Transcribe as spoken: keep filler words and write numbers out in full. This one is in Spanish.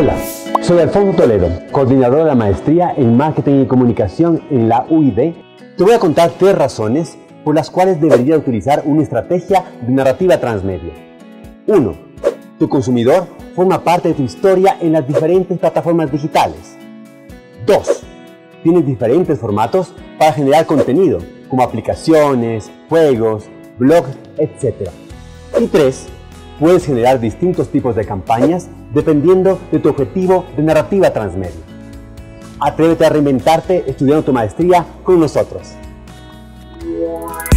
Hola, soy Alfonso Toledo, coordinador de la maestría en Marketing y Comunicación en la U I D. Te voy a contar tres razones por las cuales deberías utilizar una estrategia de narrativa transmedia. uno. Tu consumidor forma parte de tu historia en las diferentes plataformas digitales. dos. Tienes diferentes formatos para generar contenido, como aplicaciones, juegos, blogs, etcétera. Y tres. Puedes generar distintos tipos de campañas dependiendo de tu objetivo de narrativa transmedia. Atrévete a reinventarte estudiando tu maestría con nosotros.